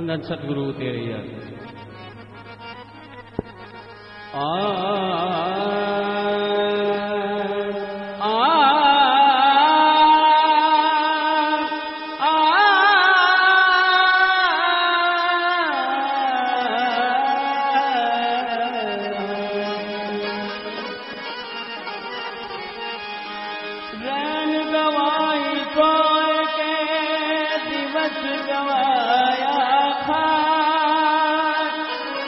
वंदन सतगुरु तेरे यार। रैन गवाई सोए के दिवस गवाया खान,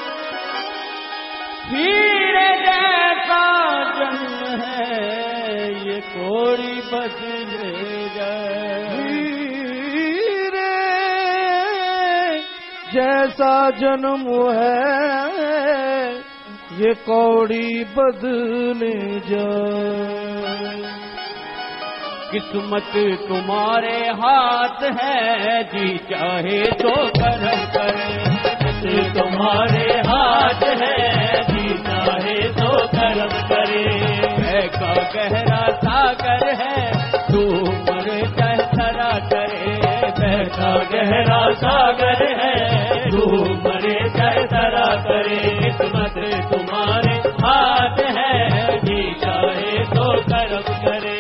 हीरे जैसा जन्म है ये कोड़ी बदलेगा। हीरे जैसा जन्म है ये कौड़ी बदले जाए। किस्मत तुम्हारे हाथ है जी चाहे तो कर्म करे। किस्मत तुम्हारे हाथ है जी चाहे तो कर्म करे। का गहरा सागर है तू मरे चाहे सरा करे। का गहरा सागर है तू मरे चाहे सरा करे। किस्मत तुम्हारे हाथ है जी चाहे तो कर्म करे।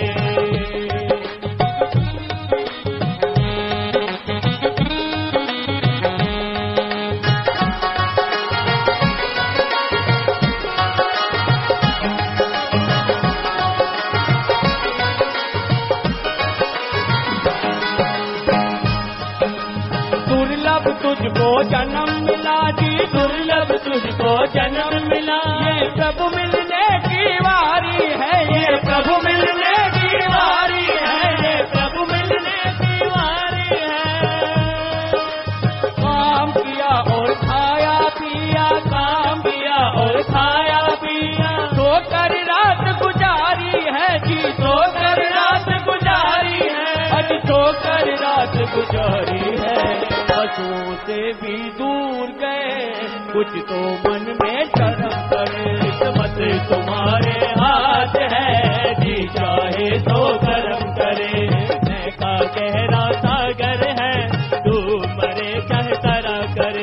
तुझको जन्म मिला जी, दुर्लभ तुझको जन्म मिला। ये प्रभु मिलने की वारी है, ये प्रभु मिलने की वारी है, ये प्रभु मिलने की वारी है। काम किया और खाया पिया, काम किया और खाया पिया। सोकर रात गुजारी है जी, सोकर रात गुजारी है। आज सोकर रात गुजारी है। पशुओं से भी दूर गए कुछ तो मन में शर्म करे। किस्मत तुम्हारे हाथ है जी चाहे तो कर्म करे। मैं का गहरा सागर है तू मरे चाहे तरा करे।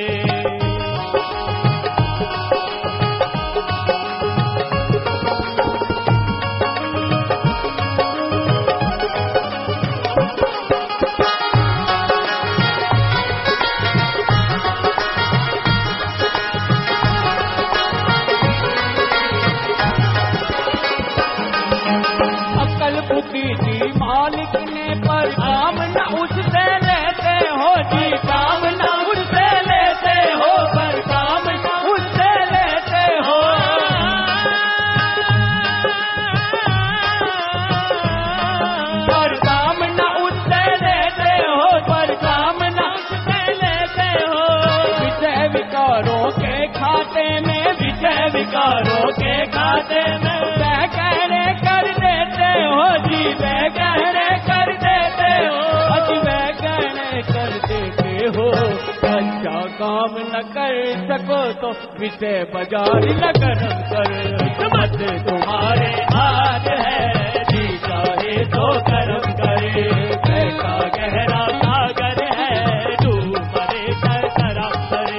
मालिक ने पर काम न उससे लेते हो जी, काम न उससे लेते हो, पर काम न उससे लेते हो। पर काम न उससे लेते हो, पर काम न उससे लेते हो। विषय विकारों के खाते में, विषय विकारों के खाते में कहने कर देते हो जी, वह कहने कर देते हो। अजी वह कहने कर देते हो। अच्छा काम न कर सको तो विषय बाजार न कर्म कर। किस्मत तुम्हारे हाथ है जी चाहे तो कर्म करे। ऐसा गहरा सागर है तू मरे कर कर्म करे।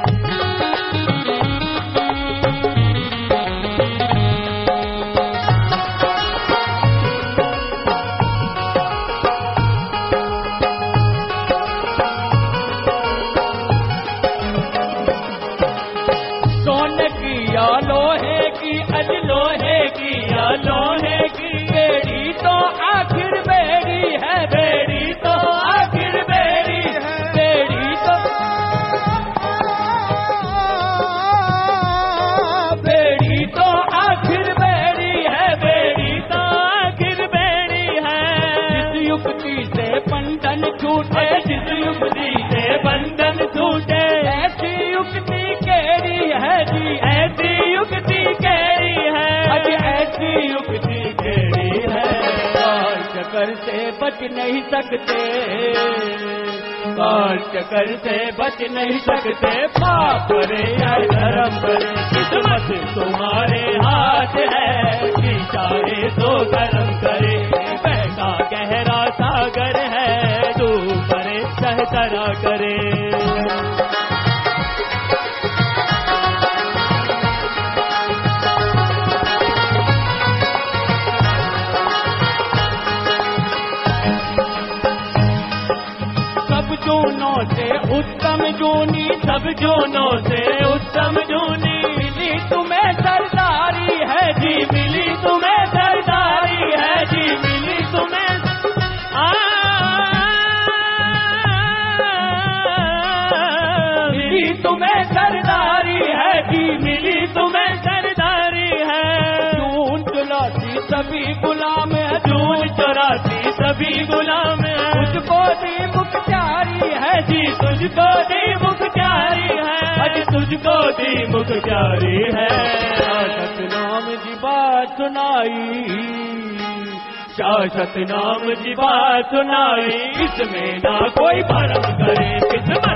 लोहे की अज लोहे की या लोहे की बेड़ी तो आखिर बेड़ी है। बेड़ी तो आखिर बेड़ी है। बेड़ी तो बेड़ी तो आखिर बेड़ी है। बेड़ी तो आखिर बेड़ी है। जिस युक्ति से बंधन छूटे, जिस युक्ति से बंधन छूटे, ऐसी युक्ति केड़ी है जी, ऐसी युक्ति केड़ी है। अज ऐसी युक्ति केड़ी है। काल चक्कर से बच नहीं सकते, काल चक्कर से बच नहीं सकते। पाप करे या धर्म करे। किस्मत तुम्हारे हाथ है कि चाहे तो कर्म करे। बहता गहरा सागर है तू करे चाहे तरा करे। सब जूनों से उत्तम जूनी, मिली तुम्हें सरदारी है जी, मिली तुम्हें सरदारी है जी, मिली तुम्हें मिली तुम्हें सरदारी है जी, मिली तुम्हें सरदारी है। जून चुराती सभी गुलाम है, जून चुराती सभी गुलाम है, तुझको दी मुख्तारी है जी, तुझको दी मुख्तारी है, अज तुझको दी मुख्तारी है। शासक नाम जी बात सुनाई, शासक नाम जी बात सुनाई, इसमें ना कोई भरम करे, किस